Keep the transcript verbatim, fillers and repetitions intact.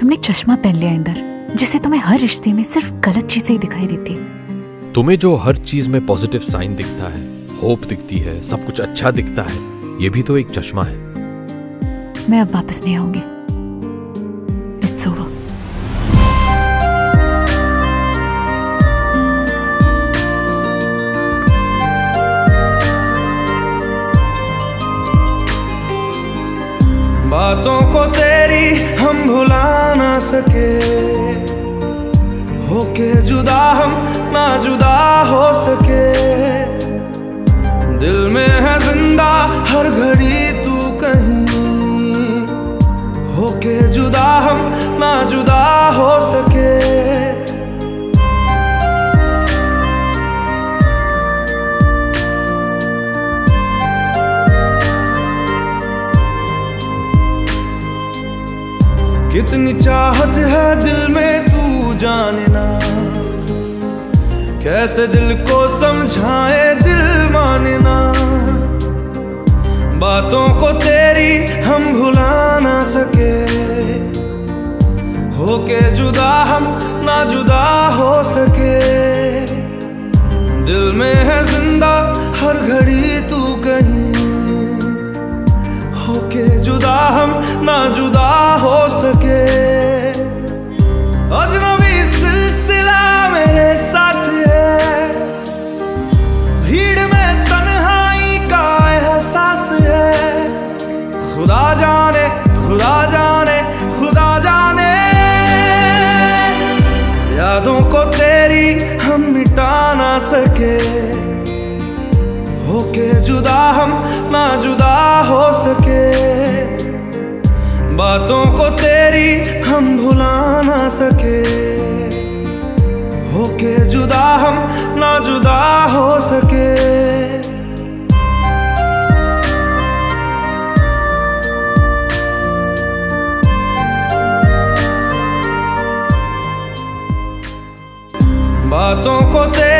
तुमने एक चश्मा पहन लिया इंदर, जिससे तुम्हें हर रिश्ते में सिर्फ गलत चीजें ही दिखाई देती है। तुम्हें जो हर चीज में पॉजिटिव साइन दिखता है, होप दिखती है, सब कुछ अच्छा दिखता है, ये भी तो एक चश्मा है। मैं अब वापस नहीं आऊंगी। It's over. बातों को तेरी हम भुला ना सके, होके जुदा हम ना जुदा हो सके। दिल में है जिंदा हर घड़ी तू कहीं, होके जुदा हम ना जुदा हो सके। कितनी चाहत है दिल में तू जाने ना, कैसे दिल को समझाए दिल माने ना। बातों को तेरी हम भुला ना सके, होके जुदा हम ना जुदा हो सके। दिल में है जिंदा हर घड़ी तू कहीं, होके जुदा हम ना जुदा हो सके। अजनबी सिलसिला मेरे साथ है, भीड़ में तन्हाई का एहसास है। खुदा जाने खुदा जाने खुदा जाने, यादों को तेरी हम मिटा ना सके, होके जुदा हम ना जुदा हो सके। बातों को तेरी हम भुला ना सके, होके जुदा हम ना जुदा हो सके। बातों को तेरी